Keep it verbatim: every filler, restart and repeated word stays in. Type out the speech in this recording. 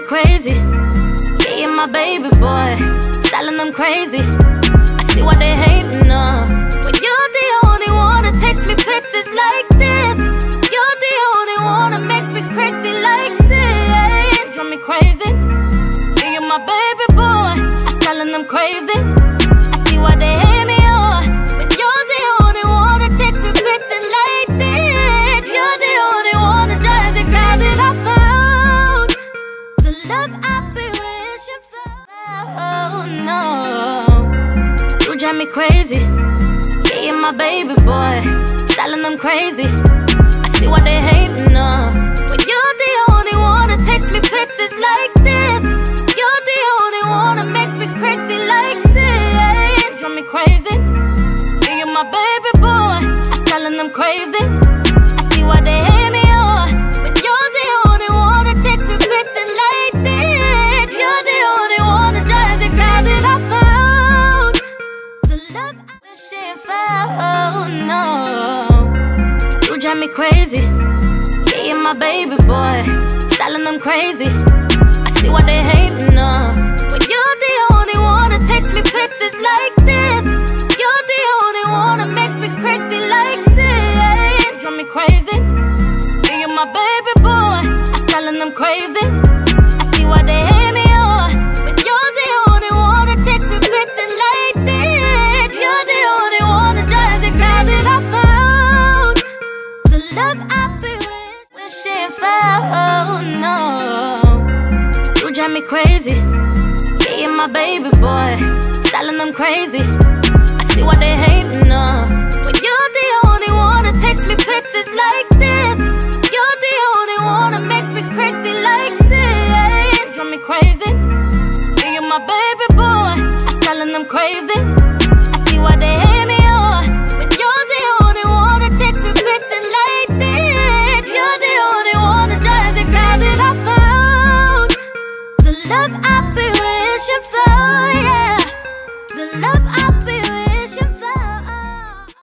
crazy. Yeah, you're my baby boy, styling them crazy. I see why they hating on. When you're the only one that takes me places like this. You're the only one that makes me crazy like this. Drive me crazy. Yeah, you're my baby boy, I styling them crazy. I see why they hate me on. When you're the only one that takes me places like this. You're the only one that drives me crazy. I found the love I've been wishing for. Oh no, you drive me crazy. Yeah, you're my baby boy, styling them crazy. I see why they hating on. When you're the only one that takes me places like this. You're the only one that makes me crazy like this. Drive me crazy. Yeah, you're my baby boy, I styling them crazy. I see why they hate me on. When you're the only one that takes me places like this. You're the only one that drives me crazy. I found the love I wish I found. Oh no, you drive me crazy. Yeah, you're my baby boy, styling them crazy. I see why they hating on. When you're the only one that takes me places like this. You're the only one that makes me crazy like this. Drive me crazy. Yeah, you're my baby boy, I styling them crazy. I see why they hate me on. When you're the only one that takes me places like this. You're the only one that drives me crazy. I found the love I've been wishing for. Oh no, you drive me crazy. Yeah, you're my baby boy, styling them crazy. I see why they hating on. When you're the only one that takes me places like this. You're the only one that makes me crazy like this. Drive me crazy. Yeah, you're my baby boy, I styling them crazy. I see why they hate me on. When you're the only one that takes me places like this. You're the only one that drives me crazy. I found the love I've been wishing for.